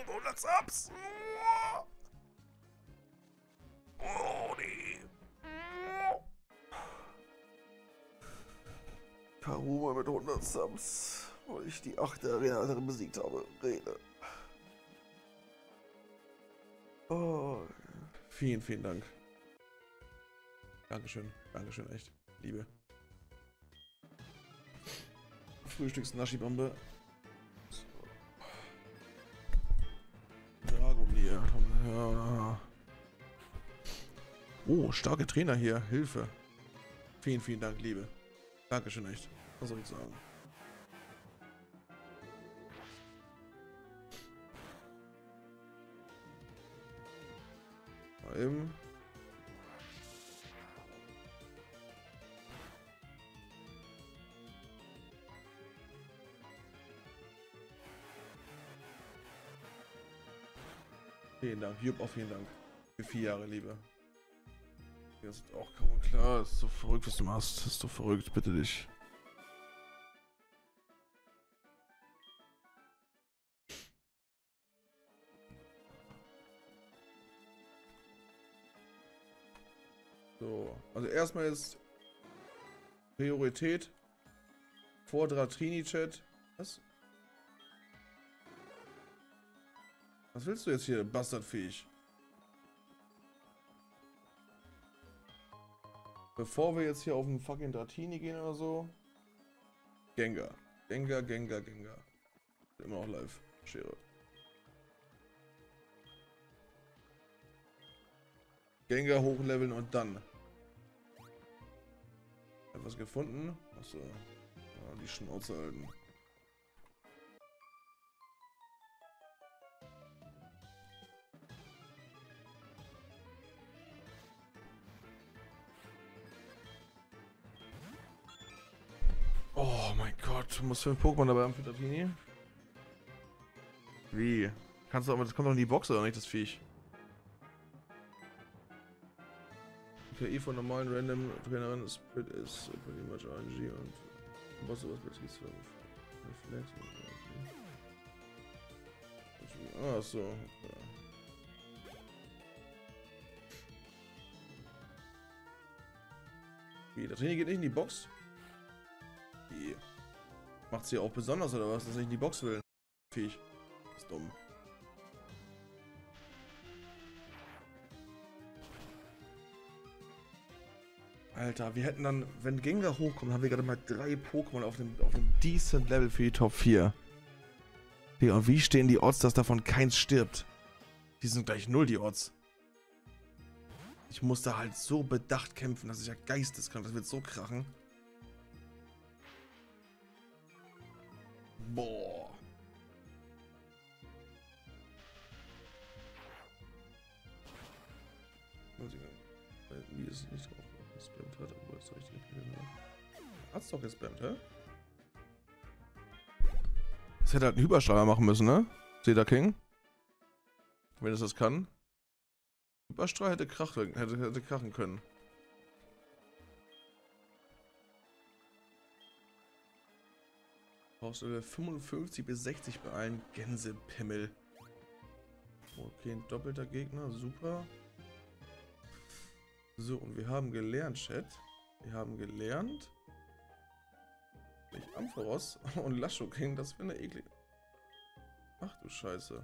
100 Subs. Oh, nee. Karuma mit 100 Subs, weil ich die 8. Arena besiegt habe. Rede. Oh. Vielen, vielen Dank. Dankeschön. Dankeschön, echt. Liebe. Frühstücks-Naschi-Bombe. Dragomir. Ja. Oh, starke Trainer hier. Hilfe. Vielen, vielen Dank, Liebe. Dankeschön, echt. Was soll ich sagen? Mal eben. Vielen Dank, Jupp, auch vielen Dank. Für 4 Jahre, Liebe. Das ist auch kaum klar. Das ist so verrückt, was du machst. Das ist so verrückt, bitte dich. So, also erstmal ist Priorität vor Dratini-Chat. Was? Was willst du jetzt hier, Bastardviech? Bevor wir jetzt hier auf den fucking Dratini gehen oder so. Gengar. Gengar. Immer noch live. Schere. Gengar hochleveln und dann. Etwas gefunden? Achso. Ja, die Schnauze halten. Oh mein Gott, du musst 5 Pokémon dabei haben für Dratini. Wie? Kannst du aber, das kommt doch in die Box oder nicht, das Viech? KI von normalen Random Trainerin Split ist pretty much RNG und was sowas mit Reflex. Ah, so. Okay. Wie, der Training geht nicht in die Box? Wie? Macht sie auch besonders oder was, dass ich nicht in die Box will? Viech. Das ist dumm. Alter, wir hätten dann, wenn Gengar hochkommt, haben wir gerade mal 3 Pokémon auf dem decent Level für die Top 4. Ja, und wie stehen die Odds, dass davon keins stirbt? Die sind gleich 0, die Odds. Ich muss da halt so bedacht kämpfen, das ist ja geisteskrank, das wird so krachen. Boah. Wie ist es nicht drauf gespammt hat, obwohl es richtig hat's doch gespammt, hä? Das hätte halt einen Hyperstrahler machen müssen, ne? Cedar King. Wenn es das kann. Hyperstrahl hätte krachen können. Brauchst du 55 bis 60 bei allen Gänsepimmel. Okay, ein doppelter Gegner, super. So, und wir haben gelernt, Chat. Wir haben gelernt. Nicht Ampharos und Lasho King, das wäre eine eklige. Ach du Scheiße.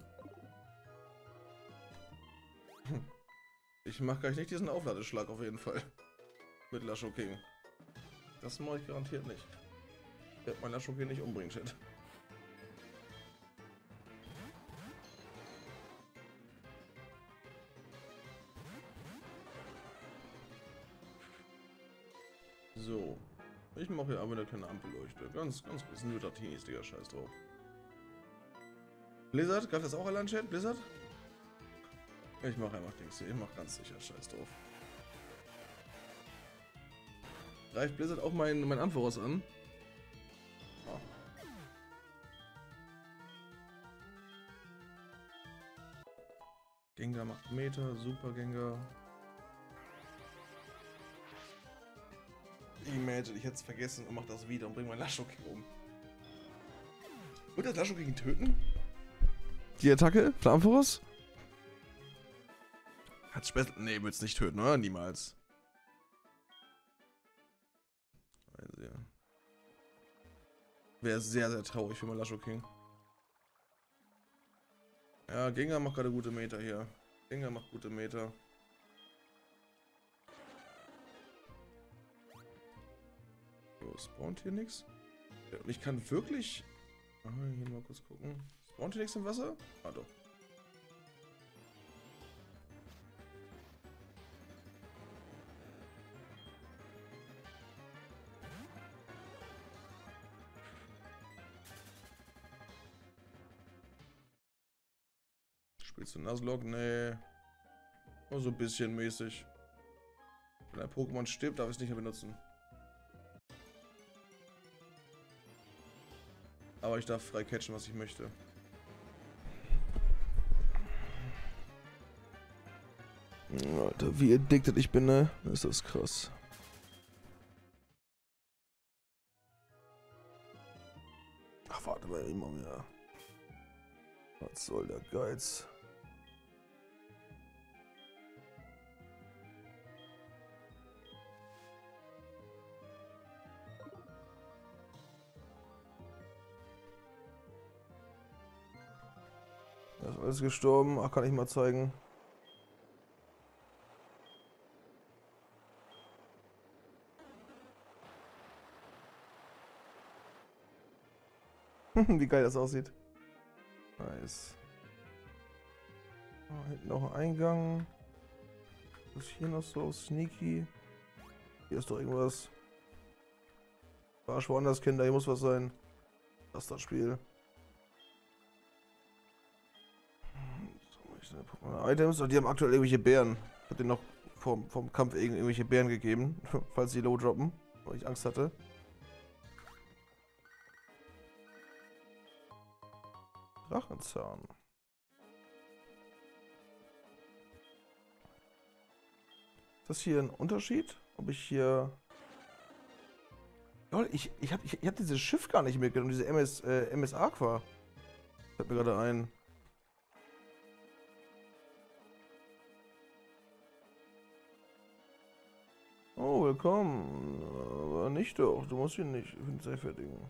Ich mache gleich nicht diesen Aufladeschlag auf jeden Fall. Mit Lasho King. Das mache ich garantiert nicht. Ich werde mein Lasho King nicht umbringen, Chat. So. Ich mache hier aber eine kleine Ampelleuchte. Ganz bisschen nur Dratinis, Digga, scheiß drauf. Blizzard, greift das auch alle an, Chat? Blizzard? Ich mache einfach Dings hier. Ich mache ganz sicher, scheiß drauf. Greift Blizzard auch mein Ampharos an? Oh. Gengar macht Meter, super Gengar. Imagine, ich hätte es vergessen und mach das wieder und bring mein Lasho King um. Wird das Lasho King töten? Die Attacke? Flammenforus? Hat Spessel. Nee, wird's nicht töten, oder? Niemals. Also, ja. Wäre sehr, sehr traurig für Malasho King. Ja, Gengar macht gerade gute Meter hier. Gengar macht gute Meter. So, spawnt hier nichts? Und ich kann wirklich... Ah, hier mal kurz gucken. Spawnt hier nichts im Wasser? Ah, doch. Spielst du Nuzlocke? Nee. Nur so ein bisschen mäßig. Wenn ein Pokémon stirbt, darf ich es nicht mehr benutzen. Aber ich darf frei catchen, was ich möchte. Alter, wie addicted ich bin, ne? Ist das krass. Ach, warte mal, immer mehr. Was soll der Geiz? Das ist alles gestorben. Ach, kann ich mal zeigen. Wie geil das aussieht. Nice. Oh, hinten noch ein Eingang. Was ist hier noch so? Sneaky. Hier ist doch irgendwas. Warsch woanders, Kinder. Hier muss was sein. Das ist das Spiel. Items, und die haben aktuell irgendwelche Bären. Ich hab denen noch vom Kampf irgendwelche Bären gegeben, falls sie low droppen, weil ich Angst hatte. Drachenzahn. Ist das hier ein Unterschied? Ob ich hier... Lol, ich hab dieses Schiff gar nicht mitgenommen, diese MS Aqua. Fällt mir gerade ein. Oh, willkommen. Aber nicht doch. Du musst ihn nicht fertigen.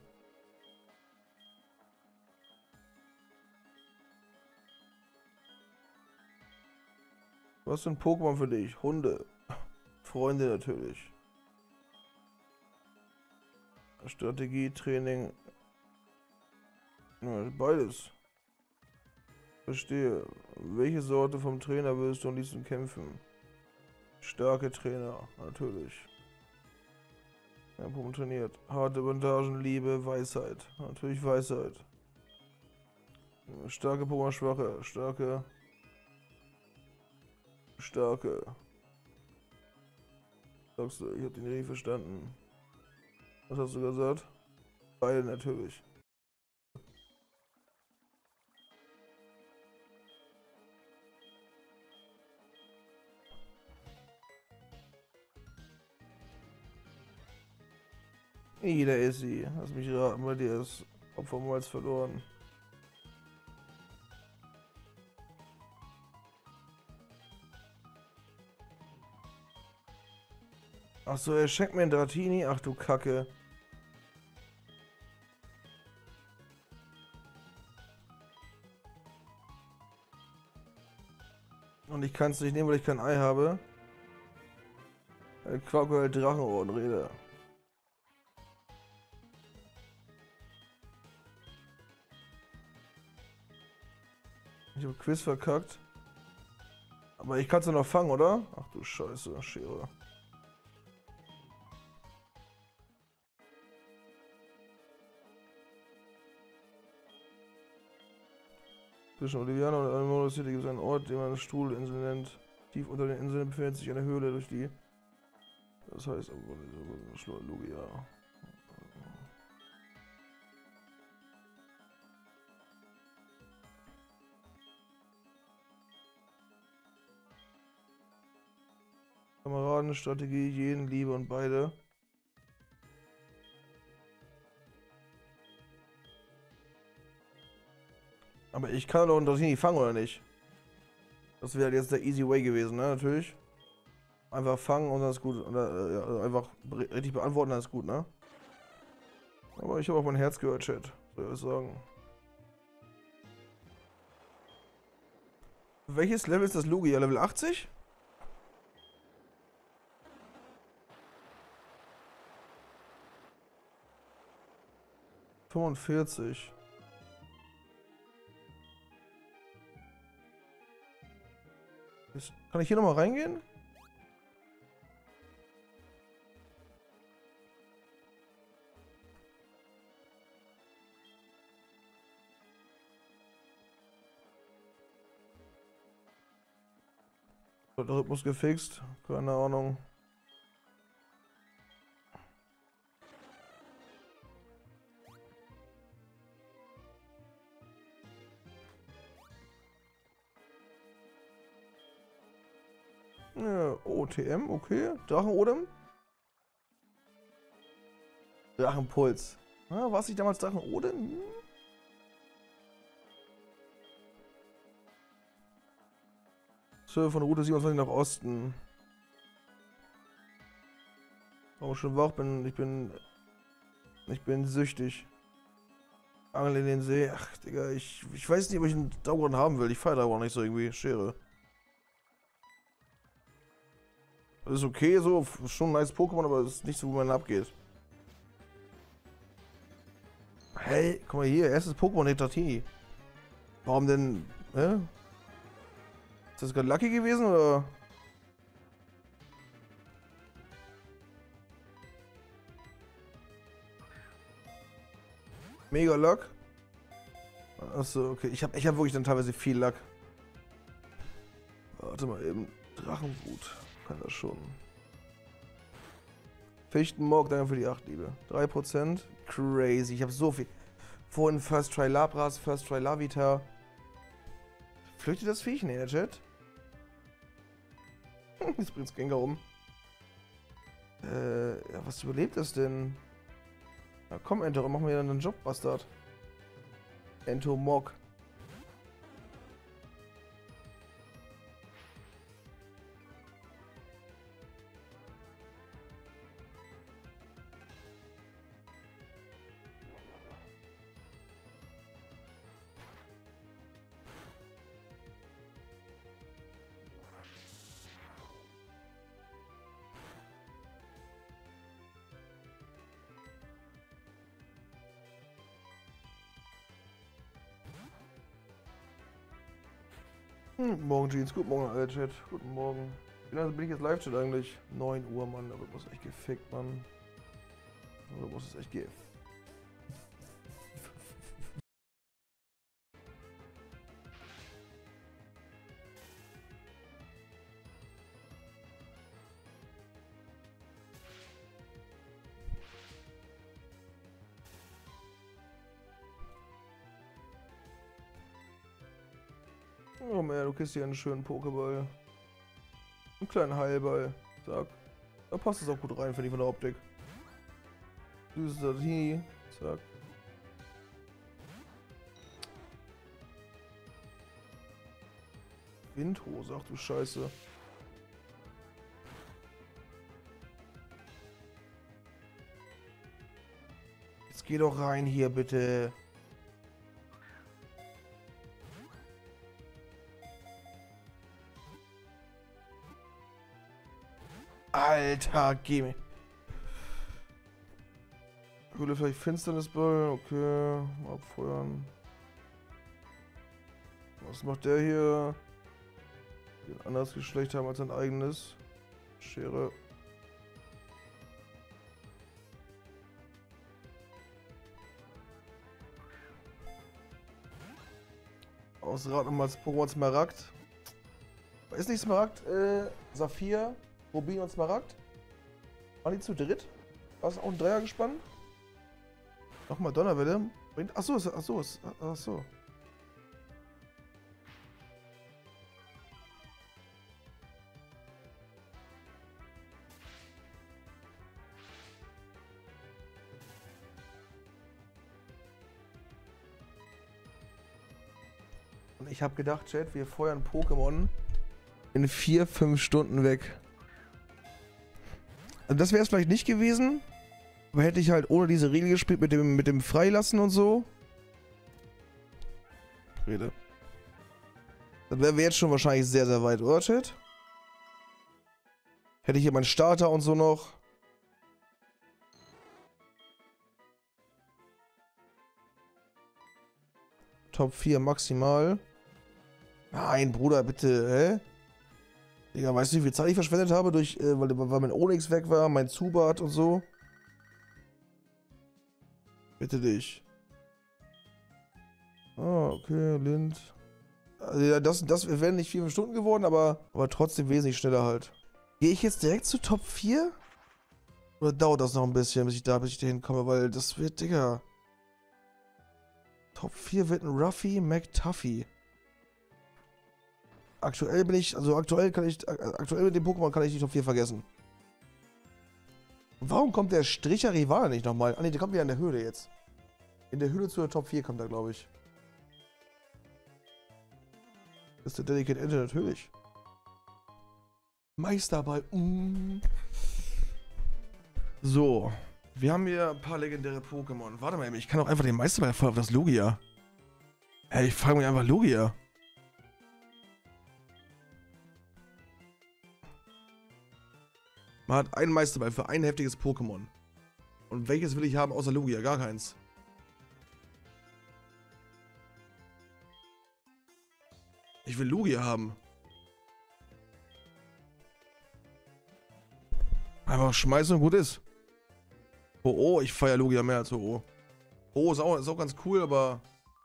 Was sind Pokémon für dich? Hunde. Freunde natürlich. Strategie, Training. Ja, beides. Verstehe. Welche Sorte vom Trainer würdest du am liebsten kämpfen? Starke Trainer, natürlich. Ja, Pokémon trainiert. Harte Bandagen, Liebe, Weisheit. Natürlich Weisheit. Starke Pokémon, schwache. Starke. Sagst du, ich hab den nie verstanden. Was hast du gesagt? Beide natürlich. Da ist sie. Lass mich raten, bei dir ist Opfermalz verloren. Achso, er schenkt mir einen Dratini. Ach du Kacke. Und ich kann es nicht nehmen, weil ich kein Ei habe. Quackgehör Drachenohren, Rede. Ich habe Quiz verkackt. Aber ich kann es ja noch fangen, oder? Ach du Scheiße, Schere. Zwischen Oliviana und Almodo City gibt es einen Ort, den man Stuhlinsel nennt. Tief unter den Inseln befindet sich eine Höhle, durch die... Das heißt, Lugia. Kameradenstrategie, jeden, Liebe und beide. Aber ich kann doch einen Dratini fangen, oder nicht? Das wäre jetzt der easy way gewesen, ne? Natürlich. Einfach fangen und dann ist gut. Oder, ja, einfach richtig beantworten, dann ist gut, ne? Aber ich habe auch mein Herz gehört, Chat. Soll ich sagen. Welches Level ist das Lugia? Level 80? »45. Kann ich hier nochmal reingehen? Der Rhythmus gefixt? Keine Ahnung. Ja, OTM, okay. Drachenodem? Drachenpuls. Ah, war es nicht damals Drachenodem? Hm? So, von Route 27 nach Osten. Warum ich schon wach bin? Ich bin süchtig. Angel in den See. Ach, Digga, ich weiß nicht, ob ich einen Dauerrun haben will. Ich feiere da auch nicht so irgendwie. Schere. Das ist okay so. Schon ein nice Pokémon, aber es ist nicht so, wo man abgeht. Hey, guck mal hier. Erstes Pokémon, Dratini. Warum denn? Ist das gerade Lucky gewesen, oder? Mega Luck? Achso, okay. Ich hab wirklich dann teilweise viel Luck. Warte mal eben. Drachenbrut. Kann das schon. Fichtenmorg, danke für die 8, Liebe. 3%. Crazy. Ich habe so viel. Vorhin First Try Labras, First Try Lavita. Flüchtet das Viech? Nee, der Chat. Jetzt bringt's Gengar um. Ja, was überlebt das denn? Na komm, Enter, machen wir dann einen Job, Bastard. Entomog. Morgen Jeans, guten Morgen, Chat. Guten Morgen. Wie lange bin ich jetzt Live-Chat eigentlich? 9 Uhr, Mann. Da wird was echt gefickt, Mann. Da muss es echt gehen. Oh man, du kriegst hier einen schönen Pokéball. Einen kleinen Heilball. Zack. Da passt es auch gut rein, finde ich, von der Optik. Süßes Dratini. Zack. Windhose, ach du Scheiße. Jetzt geh doch rein hier, bitte. Alter, geh mir. Höhle vielleicht Finsternisball, okay. Abfeuern. Was macht der hier? Den ein anderes Geschlecht haben als sein eigenes. Schere. Ausraten nochmal das Pokémon Smaragd. Ist nicht Smaragd, Saphir, Rubin und Smaragd? Waren die zu dritt? War es auch ein Dreier gespannt? Nochmal Donnerwelle. Achso, achso. Ich habe gedacht, Chat, wir feuern Pokémon in 4-5 Stunden weg. Also das wäre es vielleicht nicht gewesen. Aber hätte ich halt ohne diese Regel gespielt mit dem Freilassen und so. Rede. Dann wären wir jetzt schon wahrscheinlich sehr, sehr weit, oder Chat? Hätte ich hier meinen Starter und so noch. Top 4 maximal. Nein, Bruder, bitte, hä? Digga, weißt du, wie viel Zeit ich verschwendet habe, weil mein Onyx weg war, mein Zubat und so? Bitte dich. Ah, okay, Lind. Also, ja, das wären nicht 4 Stunden geworden, aber trotzdem wesentlich schneller halt. Gehe ich jetzt direkt zu Top 4? Oder dauert das noch ein bisschen, bis ich da hinkomme, weil das wird, Digga. Top 4 wird ein Ruffy McTuffy. Aktuell bin ich, also aktuell mit dem Pokémon kann ich die Top 4 vergessen. Warum kommt der Stricher Rivale nicht nochmal? Ah ne, der kommt wieder in der Höhle jetzt. In der Höhle zur Top 4 kommt er, glaube ich. Das ist der Delicate Ente natürlich. Meisterball. So. Wir haben hier ein paar legendäre Pokémon. Warte mal, ich kann auch einfach den Meisterball voll auf das Lugia. Ey, ich frage mich einfach Lugia. Man hat einen Meisterball für ein heftiges Pokémon. Und welches will ich haben außer Lugia? Gar keins. Ich will Lugia haben. Einfach schmeißen und gut ist. Oh, ich feiere Lugia mehr als Oh. Oh, ist auch ganz cool, aber...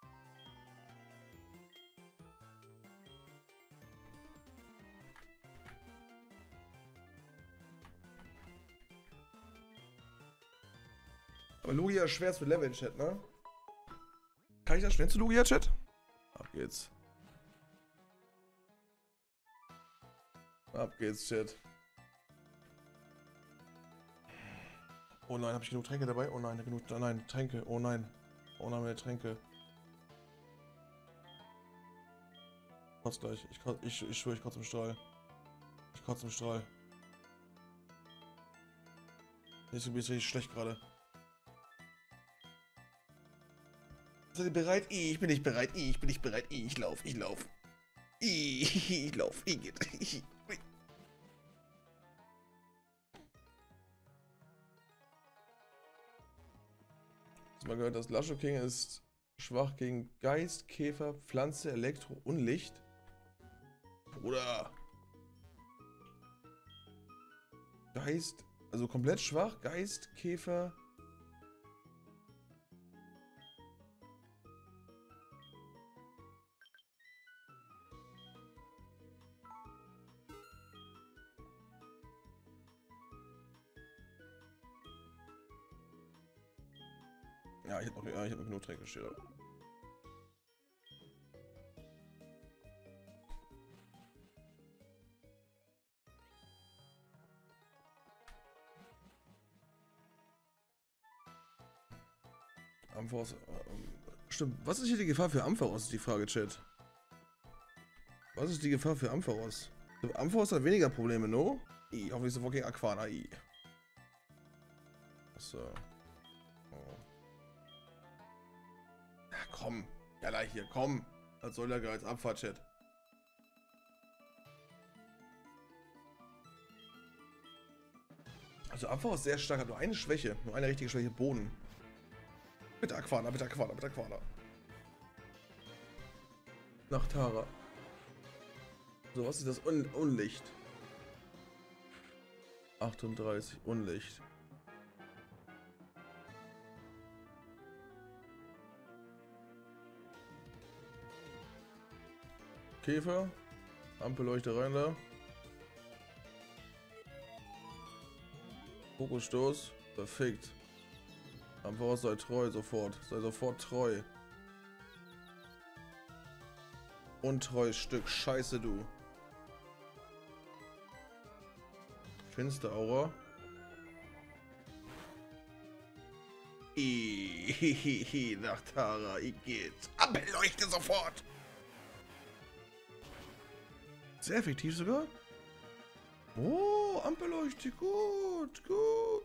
Aber Lugia ist schwer zu leveln, Chat, ne? Kann ich das schnell zu Lugia, Chat? Ab geht's. Ab geht's, Chat. Oh nein, habe ich genug Tränke dabei? Oh nein, nein, Tränke. Oh nein. Oh nein, meine Tränke. Kotz gleich. Ich schwöre, ich kotze im Strahl. Ich kotze im Strahl. Jetzt bin ich richtig schlecht gerade. Seid ihr bereit? Ich bin nicht bereit. Ich bin nicht bereit. Ich lauf. Ich lauf. Ich lauf. Ich geht. Mal gehört, dass Lasho King ist schwach gegen Geist, Käfer, Pflanze, Elektro und Licht. Bruder. Geist, also komplett schwach, Geist, Käfer. Ja, ich hab noch genug Tränke, steht da. Ampharos, stimmt. Was ist hier die Gefahr für Ampharos, ist die Frage, Chat. Was ist die Gefahr für Ampharos? Ampharos hat weniger Probleme, no? Ich hoffe, ich sofort gegen Aquana. Achso. Komm, Jalla hier, komm. Das soll ja als Abfahrt-Chat. Also Abfahrt ist sehr stark, hat nur eine Schwäche, nur eine richtige Schwäche, Boden. Bitte Aquana, bitte Aquana, bitte Aquana. Nach Tara. So, was ist das? Unlicht. 38, Unlicht. Käfer. Ampelleuchte rein da. Fokusstoß. Perfekt. Ampharos sei treu sofort. Sei sofort treu. Untreu Stück. Scheiße, du. Finsteraura. Nach Tara. Ich geht's. Ampelleuchte sofort. Sehr effektiv sogar. Oh, Ampelleuchte. Gut, gut.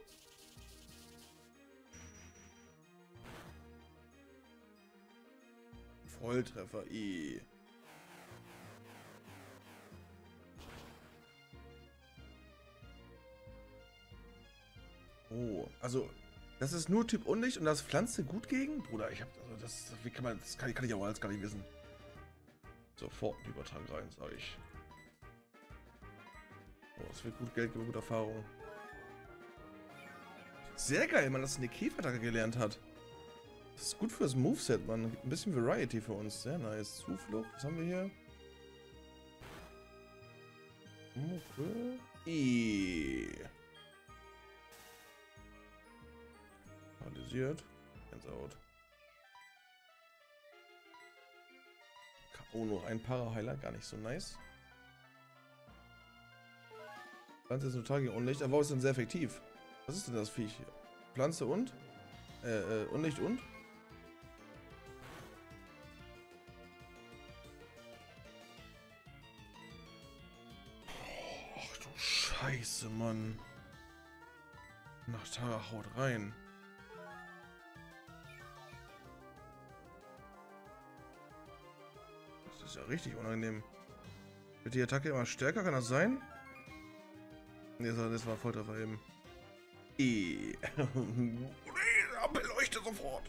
Volltreffer. Oh, also das ist nur Typ Unlicht und das Pflanze gut gegen? Bruder, ich hab, also das, wie kann man, das kann ich auch alles gar nicht wissen. Sofort einen Übertrag rein, sage ich. Oh, es wird gut Geld geben, gute Erfahrung. Sehr geil, man, dass eine Käferattacke gelernt hat. Das ist gut für das Moveset, man. Gibt ein bisschen Variety für uns. Sehr nice. Zuflucht, was haben wir hier? Muffe. Paralysiert. Hands out. Oh, nur ein Para-Heiler, gar nicht so nice. Pflanze ist total gegen Unlicht, aber ist dann sehr effektiv. Was ist denn das Viech hier? Pflanze und? Unlicht und? Ach du Scheiße, Mann. Nachtara haut rein. Das ist ja richtig unangenehm. Wird die Attacke immer stärker? Kann das sein? Ne, das war Volltreffer eben. Beleuchte sofort.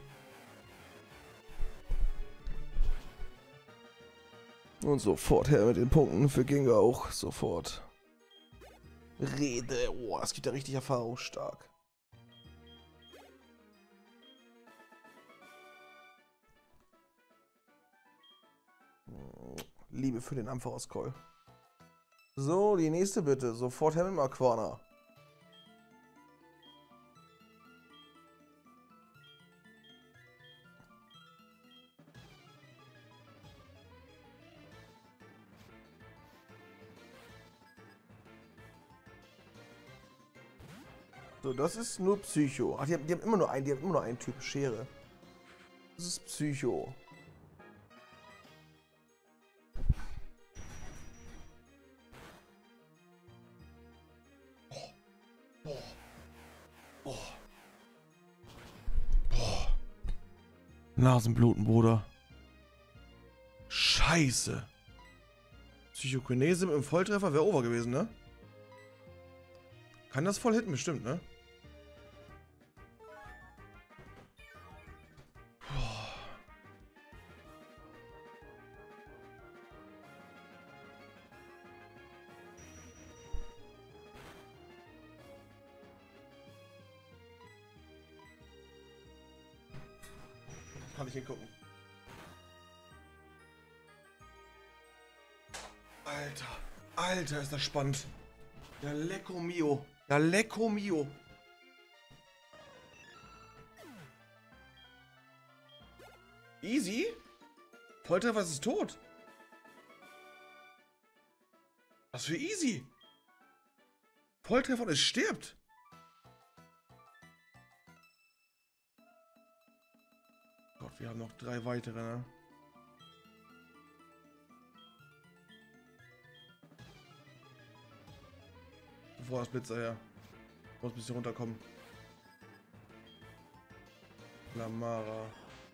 Und sofort her mit den Punkten für Gengar auch. Sofort. Rede. Oh, das gibt ja richtig erfahrungsstark. Liebe für den Ampharos-Call. So, die nächste bitte. Sofort her mit Marquana. So, das ist nur Psycho. Ach, die haben immer nur einen Typ Schere. Das ist Psycho. Nasenbluten, Bruder. Scheiße. Psychokinese im Volltreffer wäre over gewesen, ne? Kann das voll hitten, bestimmt, ne? Kann ich hingucken. Alter, ist das spannend. Ja, Lecco Mio. Ja, Lecco Mio. Easy? Volltreffer ist tot. Was für easy? Volltreffer und es stirbt. Gott, wir haben noch 3 weitere, ne? Bevor das Blitzer her. Muss ein bisschen runterkommen. Lamara.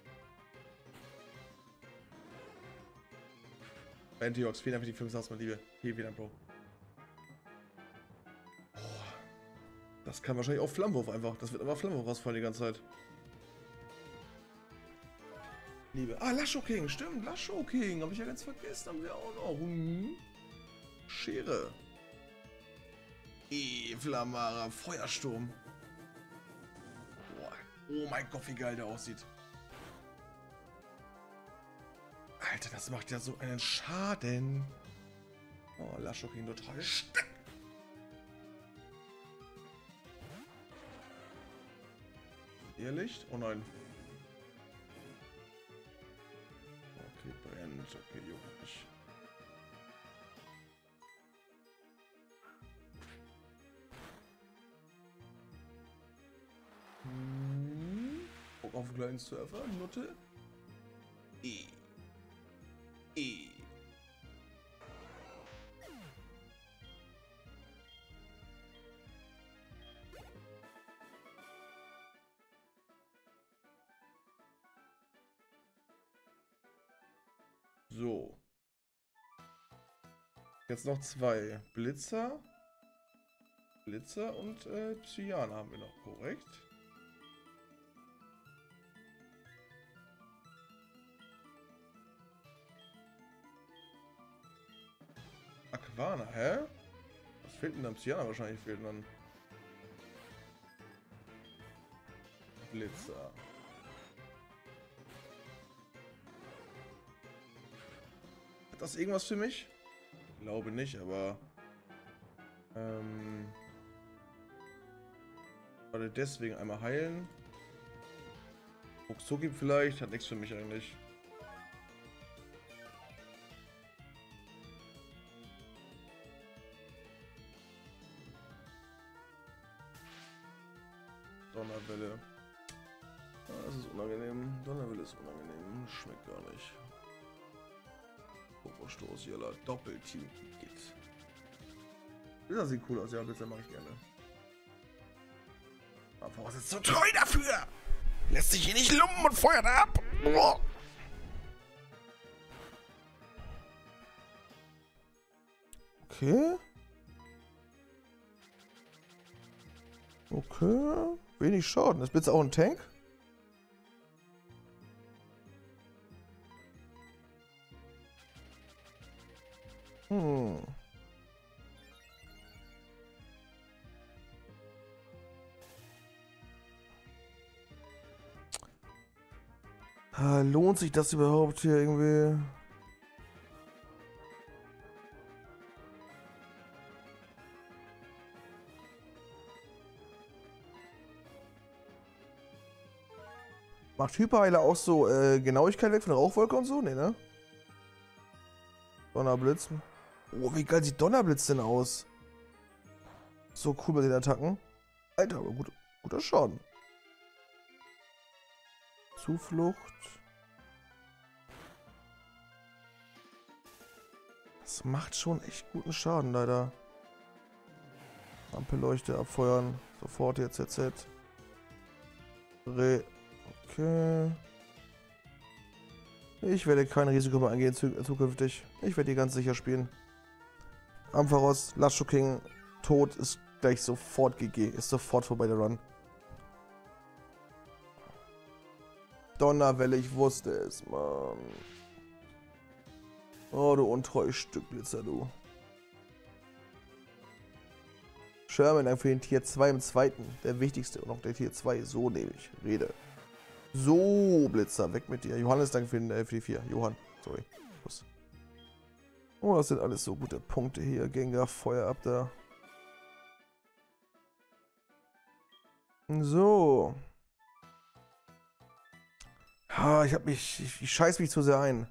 Antiox, vielen Dank für die 5 Satz, mein Liebe. Vielen Dank, Bro. Oh, das kann wahrscheinlich auch Flammenwurf einfach. Das wird aber Flammenwurf rausfallen die ganze Zeit. Liebe. Ah, Lasho King, stimmt. Lasho King. Habe ich ja ganz vergessen. Haben wir auch noch. Schere. Flamara, Feuersturm. Boah. Oh mein Gott, wie geil der aussieht. Alter, das macht ja so einen Schaden. Oh, Lasho King total stark. Irrlicht? Oh nein. Okay, brennt. Okay, juckt nicht. Guck auf den kleinen Surfer, Nutte. So. Jetzt noch 2. Blitzer. Blitzer und Cyan haben wir noch, korrekt? Aquana, hä? Was fehlt denn am Cyan? Wahrscheinlich fehlt dann Blitzer. Hat das irgendwas für mich? Glaube nicht, aber warte, deswegen einmal heilen. Ruckzucki vielleicht, hat nichts für mich eigentlich. Donnerwelle. Ah, das ist unangenehm. Donnerwelle ist unangenehm. Schmeckt gar nicht. Pokerstoß, Jella, Doppelteam geht. Das sieht cool aus, ja, bitte mache ich gerne. Aber was ist so treu dafür? Lässt sich hier nicht lumpen und feuert ab. Boah. Okay. Okay. Wenig Schaden. Ist Blitz auch ein Tank? Lohnt sich das überhaupt hier irgendwie? Macht Hyperheiler auch so Genauigkeit weg von der Rauchwolke und so? Nee, ne? Donnerblitz. Oh, wie geil sieht Donnerblitz denn aus? So cool bei den Attacken. Alter, aber guter Schaden. Zuflucht. Das macht schon echt guten Schaden, leider. Ampelleuchte abfeuern. Sofort jetzt ZZ. Okay. Ich werde kein Risiko mehr eingehen zukünftig. Ich werde die ganz sicher spielen. Ampharos, Lasho King, tot ist gleich sofort GG. Ist sofort vorbei der Run. Donnerwelle, ich wusste es, Mann. Oh, du untreues Stück Blitzer, du. Sherman, danke für den Tier 2 im zweiten. Der wichtigste und noch der Tier 2. So nehme ich. Rede. So, Blitzer, weg mit dir. Johannes, danke für die 4. Johann, sorry. Plus. Oh, das sind alles so gute Punkte hier. Gengar, Feuer ab da. So. Ha, ich scheiß mich zu sehr ein.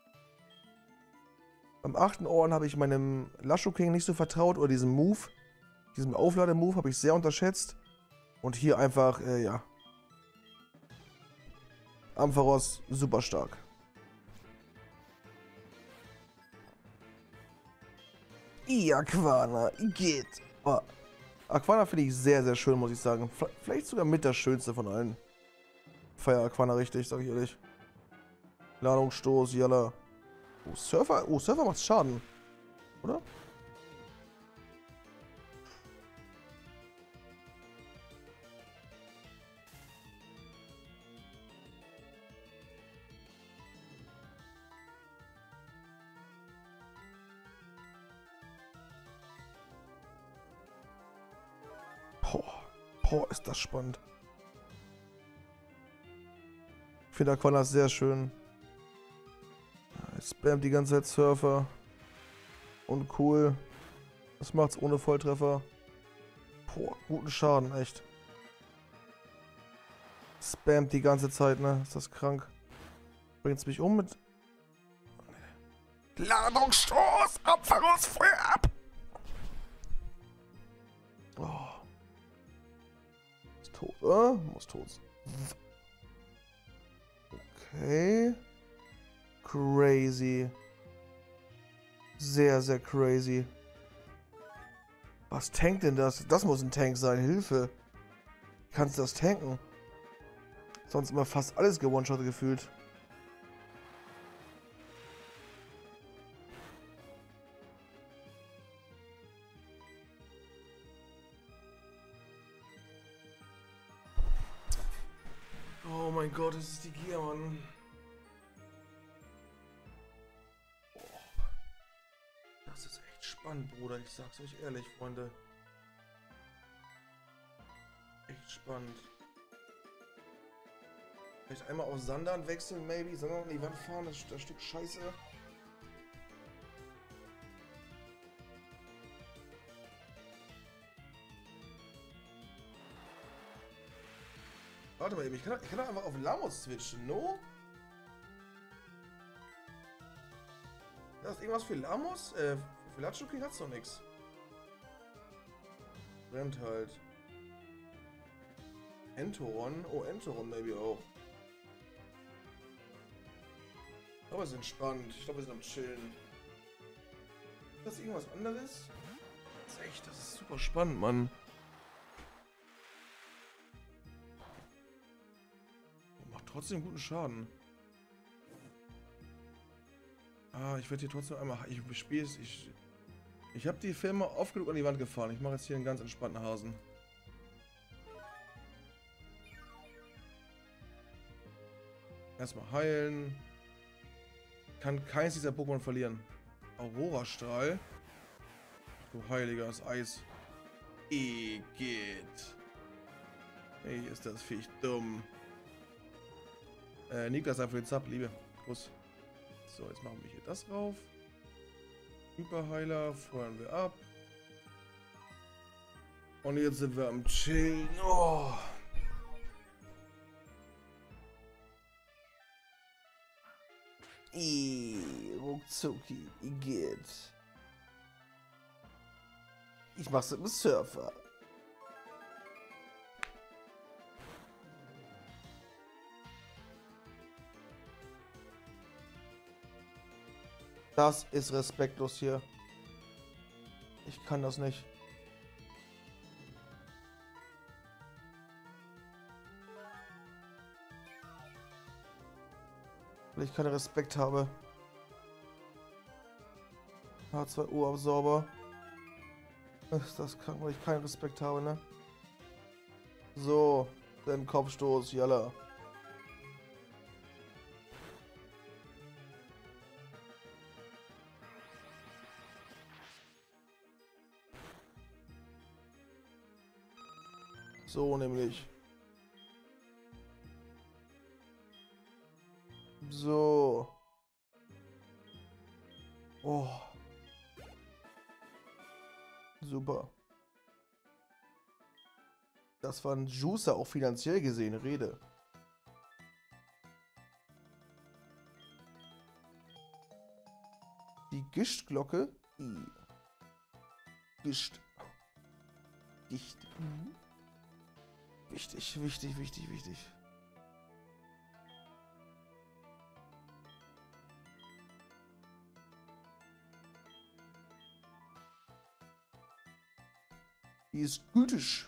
Beim 8. Orden habe ich meinem Lasho King nicht so vertraut, oder diesem Move, diesem Auflade-Move habe ich sehr unterschätzt. Und hier einfach, ja. Ampharos, super stark. Aquana, geht. Oh. Aquana finde ich sehr, sehr schön, muss ich sagen. Vielleicht sogar mit der schönste von allen. Feier Aquana richtig, sag ich ehrlich. Ladungsstoß, Jalla. Oh, Surfer macht Schaden. Oder? Boah, ist das spannend. Ich finde Aquana sehr schön. Spammt die ganze Zeit Surfer. Und cool. Das macht's ohne Volltreffer. Boah, guten Schaden, echt. Spammt die ganze Zeit, ne? Ist das krank. Bringt's mich um mit... Ladungsstoß! Ampharos, Feuer ab! Oh. Ist tot, muss tot sein. Okay. Crazy. Sehr, sehr crazy. Was tankt denn das? Das muss ein Tank sein. Hilfe. Kannst du das tanken? Sonst immer fast alles gewone-shot gefühlt. mein Gott, das ist die Gier, Mann. Das ist echt spannend, Bruder. Ich sag's euch ehrlich, Freunde. Echt spannend. Vielleicht einmal auf Sandern wechseln, maybe. Sandern an die Wand fahren, das Stück Scheiße. Warte mal eben, ich kann doch einfach auf Lamos switchen, no? Da ist irgendwas für Lamos? Für Latschuki hat's doch nix. Brennt halt. Entoron? Oh, Entoron maybe auch. Aber wir sind entspannt. Ich glaube, wir sind am Chillen. Ist das irgendwas anderes? Das ist echt, das ist super spannend, Mann. Macht trotzdem guten Schaden. Ah, ich werde hier trotzdem einmal... Ich spiele es... Ich habe die Filme oft genug an die Wand gefahren. Ich mache jetzt hier einen ganz entspannten Hasen. Erstmal heilen. Kann keins dieser Pokémon verlieren. Aurora-Strahl. Du heiliges Eis. Igitt. Hey, ist das Viech dumm. Niklas, einfach den Zap, Liebe. Kuss. So, jetzt machen wir hier das rauf. Hyperheiler, feuern wir ab. Und jetzt sind wir am Chillen. Oh. Ruckzucki, Igitt. Ich mach's mit dem Surfer. Das ist respektlos hier. Ich kann das nicht. Weil ich keinen Respekt habe. H2O-Absorber. Ist das krank, weil ich keinen Respekt habe, ne? So, den Kopfstoß, jalla. So nämlich. So. Oh. Super. Das war ein Juicer, auch finanziell gesehen, Rede. Die Gischtglocke. Gischt. Gicht. Wichtig, wichtig, wichtig, wichtig. Die ist gütig.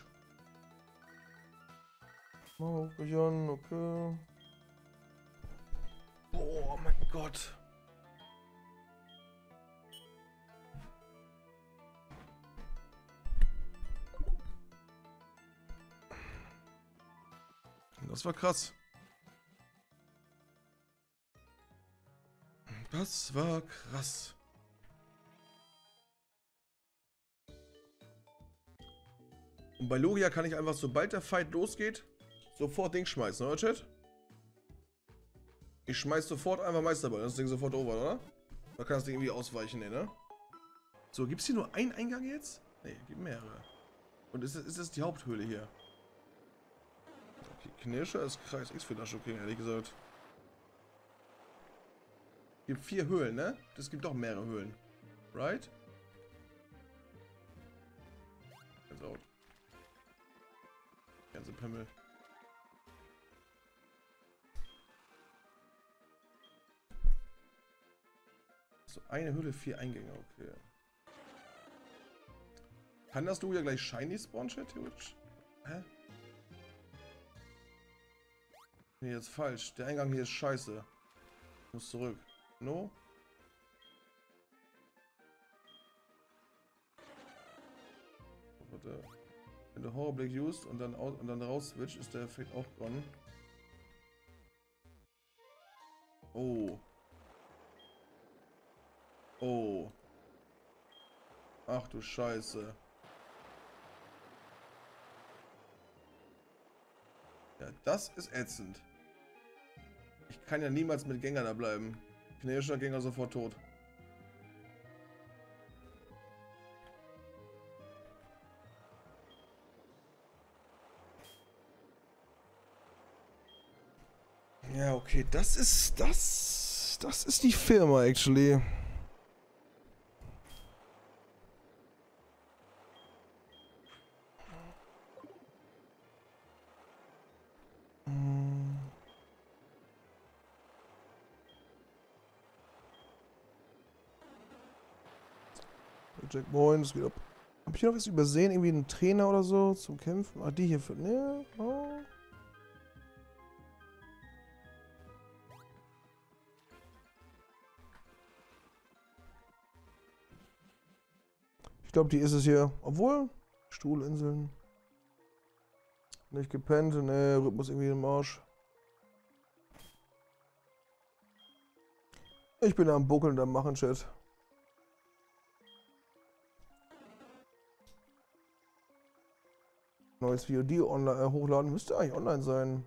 Okay. Boah, mein Gott. Das war krass. Das war krass. Und bei Logia kann ich einfach, sobald der Fight losgeht, sofort Ding schmeißen, oder Chat? Ich schmeiß sofort einfach Meisterball, dann ist das Ding sofort over, oder? Da kann das Ding irgendwie ausweichen, ne? So, gibt's hier nur einen Eingang jetzt? Ne, gibt mehrere. Und ist das die Haupthöhle hier? Okay, Knirscher ist Kreis X für das, okay, ehrlich gesagt. Gibt 4 Höhlen, ne? Das gibt doch mehrere Höhlen. Right? Ganz out. Ganze Pimmel. So, eine Höhle, 4 Eingänge, okay. Kann das du ja gleich Shiny spawnen, theoretisch? Hä? Nee, jetzt falsch. Der Eingang hier ist scheiße. Ich muss zurück. No? Warte. Wenn du Horrorblick used und dann raus switcht, ist der Effekt auch gone. Oh. Oh. Ach du Scheiße. Ja, das ist ätzend. Ich kann ja niemals mit Gänger da bleiben. Chinesischer Gänger sofort tot. Ja, okay, das ist die Firma, actually. Jack, moin, es geht ab. Hab ich noch was übersehen? Irgendwie einen Trainer oder so zum Kämpfen? Ah, die hier für. Ne? Oh. Ich glaube, die ist es hier. Obwohl, Stuhlinseln. Nicht gepennt, ne, Rhythmus irgendwie im Arsch. Ich bin am Buckeln und am Machen, Chat. Neues VOD online, hochladen, müsste eigentlich online sein.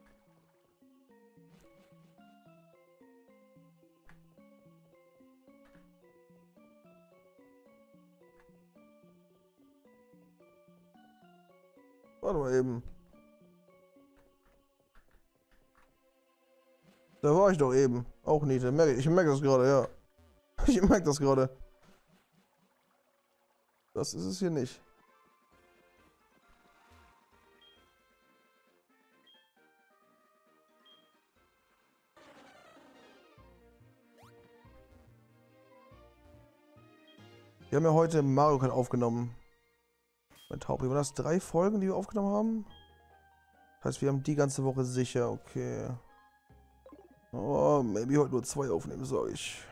Warte mal eben. Da war ich doch eben. Auch nicht. Ich merke das gerade, ja. Ich merke das gerade. Das ist es hier nicht. Wir haben ja heute Mario Kart aufgenommen. Mit Taupi. Waren das 3 Folgen, die wir aufgenommen haben? Das heißt, wir haben die ganze Woche sicher. Okay. Oh, maybe heute nur 2 aufnehmen, sag ich.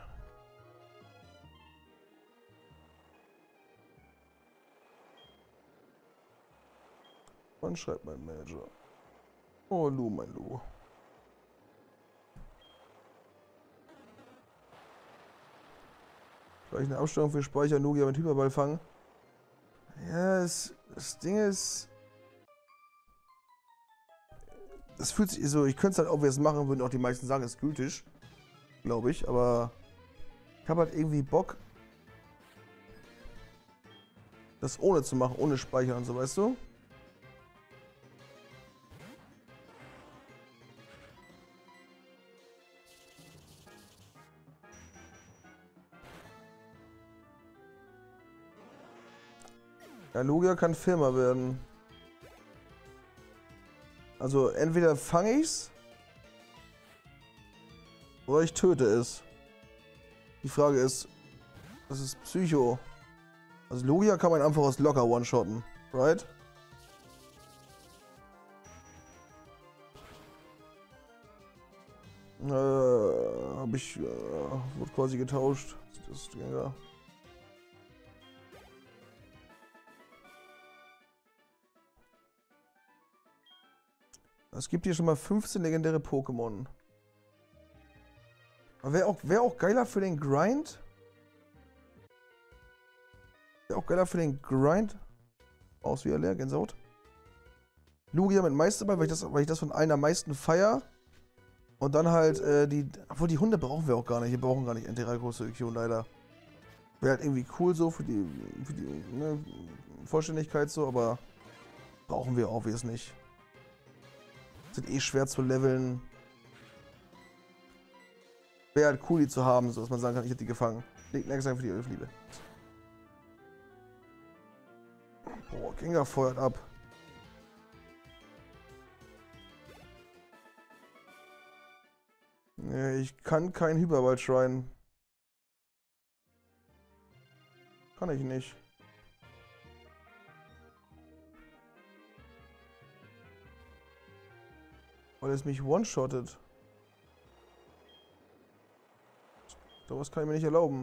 Wann schreibt mein Manager? Oh, Lu, mein Lu. Vielleicht eine Abstellung für Speicher, Nugia mit Hyperball fangen. Ja, das Ding ist. Das fühlt sich so, ich könnte es halt auch, wie es machen, würden auch die meisten sagen, ist gültig. Glaube ich, aber ich habe halt irgendwie Bock, das ohne zu machen, ohne Speicher und so, weißt du? Ja, Lugia kann Firma werden. Also entweder fange ich's oder ich töte es. Die Frage ist, das ist Psycho. Also Lugia kann man einfach aus locker one-shotten, right? Hab ich, wurde quasi getauscht. Das ist ja. Es gibt hier schon mal 15 legendäre Pokémon. Wär auch geiler für den Grind. Wäre auch geiler für den Grind. Aus wie er leer, Gänsehaut. Lugia mit Meisterball, weil ich das von allen am meisten feier. Und dann halt obwohl die Hunde brauchen wir auch gar nicht. Wir brauchen gar nicht Enteragos-Sektion leider. Wäre halt irgendwie cool so für die ne, Vollständigkeit so, aber brauchen wir auch es nicht. Sind eh schwer zu leveln. Wäre halt cool, die zu haben, so dass man sagen kann, ich hab die gefangen. Next time für die Ölfliebe. Boah, Gengar feuert ab. Nee, ich kann kein Hyperball schreien. Kann ich nicht. Weil es mich one-shottet. Sowas kann ich mir nicht erlauben.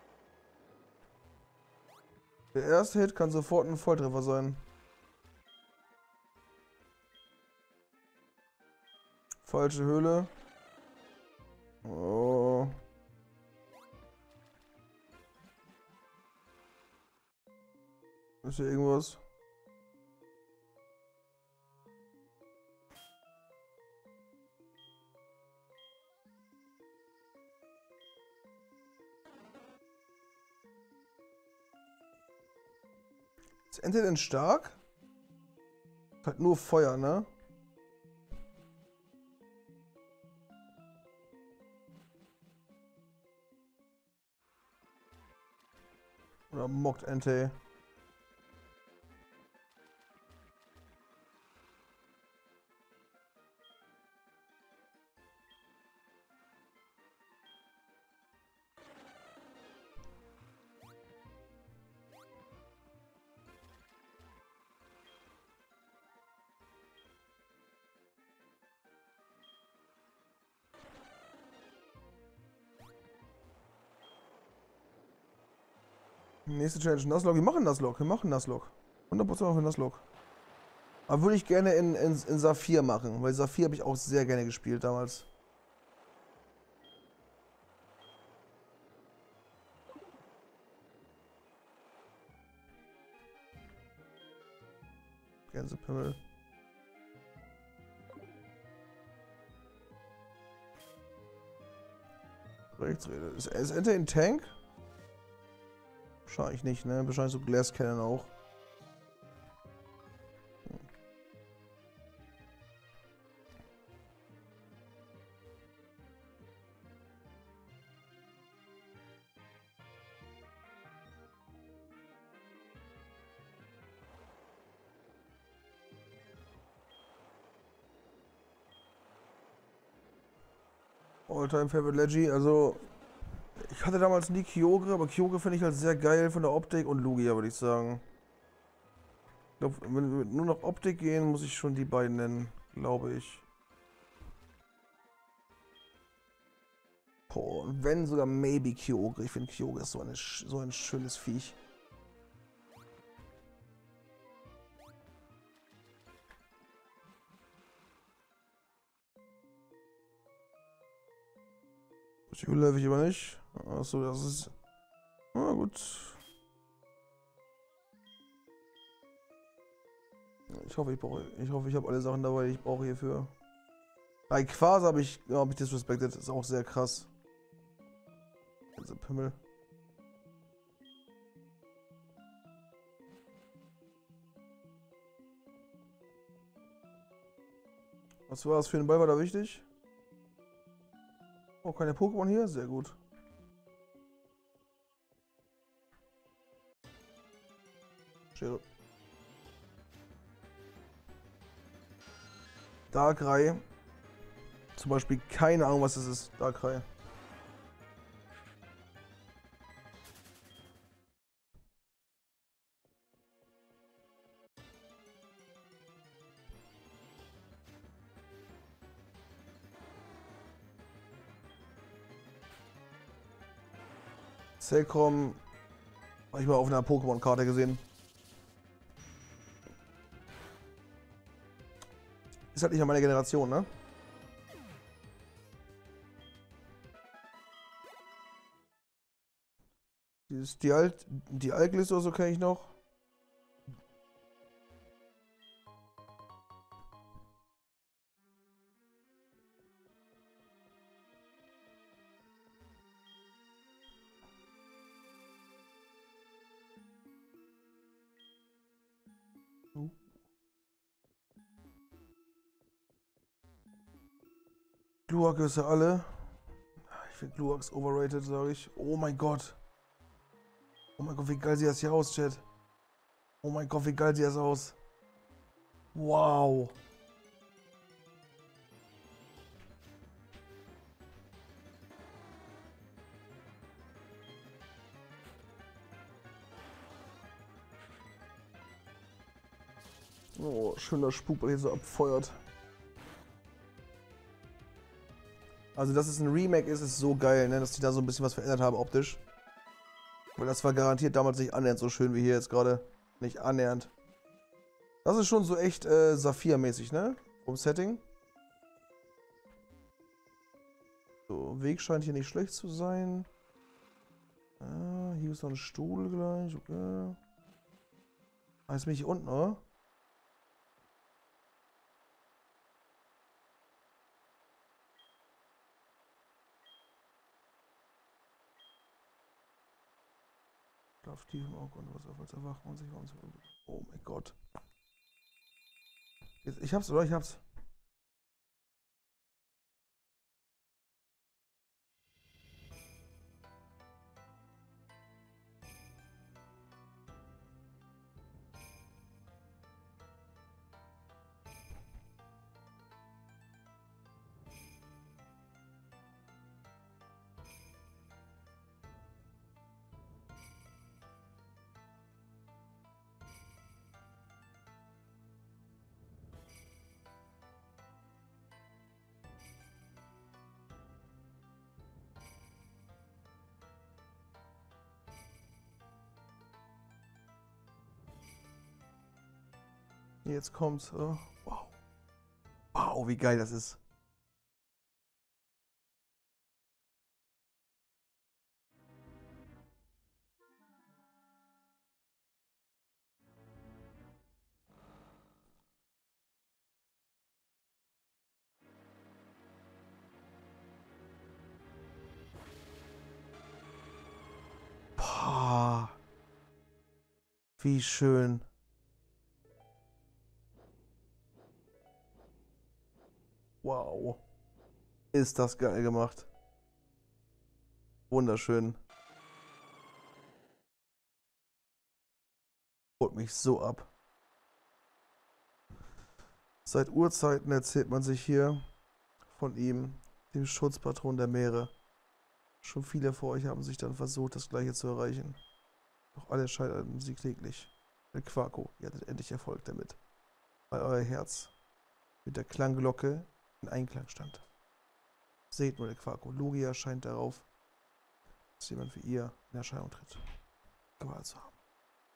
Der erste Hit kann sofort ein Volltreffer sein. Falsche Höhle. Oh. Ist hier irgendwas? Ist Ente denn stark? Halt nur Feuer, ne? Oder mockt Ente? Nächste Challenge, Nuzlocke. Wir machen Nuzlocke. 100% auf Nuzlocke. Aber würde ich gerne in Saphir machen, weil Saphir habe ich auch sehr gerne gespielt damals. Gänsepimmel. Rechtsrede. Ist Ente ein Tank? Wahrscheinlich nicht, ne? Wahrscheinlich so Glass Cannon auch. All-Time Favorite Leggy, also ich hatte damals nie Kyogre, aber Kyogre finde ich halt sehr geil von der Optik und Lugia, würde ich sagen. Ich glaube, wenn wir nur nach Optik gehen, muss ich schon die beiden nennen, glaube ich. Boah, und wenn sogar maybe Kyogre. Ich finde Kyogre ist so ein schönes Viech. Die Höhle ich aber nicht. Achso, das ist. Na gut. Ich hoffe, ich habe alle Sachen dabei, die ich brauche hierfür. Rayquaza habe ich disrespected. Ist auch sehr krass. Also Pimmel. Was war das für den Ball? War da wichtig? Oh, keine Pokémon hier? Sehr gut. Schere. Darkrai. Zum Beispiel keine Ahnung, was das ist. Darkrai. Zekrom habe ich mal auf einer Pokémon-Karte gesehen. Ist halt nicht an meine Generation, ne? Die Alglis oder so kenne ich noch. Glurak ist ja alle. Ich finde Glurak overrated, sage ich. Oh mein Gott. Oh mein Gott, wie geil sieht das hier aus, Chat. Oh mein Gott, wie geil sieht das aus. Wow. Oh, schöner Spuk, weil hier so abfeuert. Also, dass es ein Remake ist, ist so geil, ne? Dass die da so ein bisschen was verändert haben optisch. Weil das war garantiert damals nicht annähernd so schön wie hier jetzt gerade. Nicht annähernd. Das ist schon so echt Saphir-mäßig, ne? Vom Setting. So, Weg scheint hier nicht schlecht zu sein. Hier ist noch ein Stuhl gleich. Okay. Ah, jetzt bin ich hier unten, oder? Schlaf tief im Auge und was auf als erwachen und sich bei uns. Oh mein Gott. Jetzt, ich hab's, oder? Ich hab's. Jetzt kommt's. Oh, wow. Wow, wie geil das ist. Boah. Wie schön. Wow. Ist das geil gemacht. Wunderschön. Holt mich so ab. Seit Urzeiten erzählt man sich hier von ihm, dem Schutzpatron der Meere. Schon viele vor euch haben sich dann versucht, das Gleiche zu erreichen. Doch alle scheiterten sie kläglich. El Quaco, ihr hattet endlich Erfolg damit, weil euer Herz mit der Klangglocke in Einklang stand. Seht nur, El Quaco, Lugia scheint darauf, dass jemand wie ihr in Erscheinung tritt. Qual zu haben.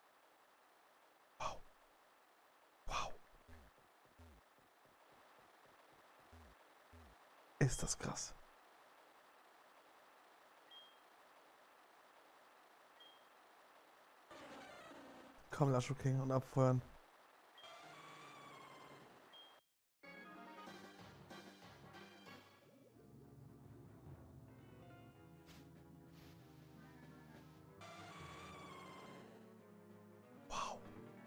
Wow. Wow. Ist das krass. Komm, Lasho King, und abfeuern. Wow.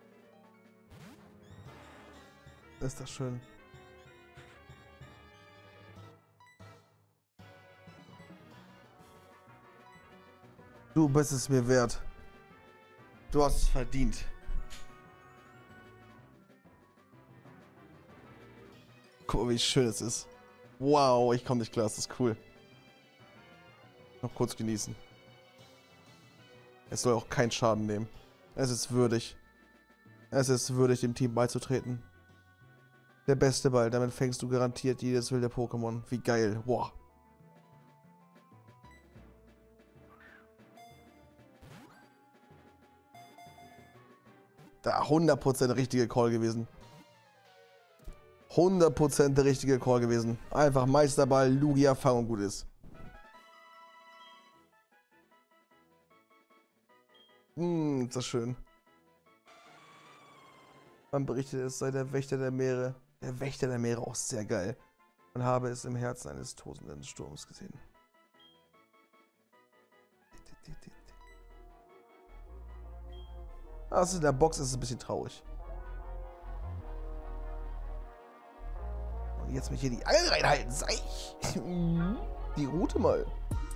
Ist das schön. Du bist es mir wert. Du hast es verdient. Guck mal, wie schön es ist. Wow, ich komme nicht klar, das ist cool. Noch kurz genießen. Es soll auch keinen Schaden nehmen. Es ist würdig. Es ist würdig, dem Team beizutreten. Der beste Ball, damit fängst du garantiert jedes wilde Pokémon. Wie geil, wow. Da 100% der richtige Call gewesen. 100% der richtige Call gewesen. Einfach Meisterball, Lugia, Fang und gut ist. Ist das schön. Man berichtet, es sei der Wächter der Meere. Der Wächter der Meere, auch sehr geil. Man habe es im Herzen eines tosenden Sturms gesehen. Also in der Box ist es ein bisschen traurig. Und jetzt mich hier die Angel reinhalten, sei ich. Die Route mal.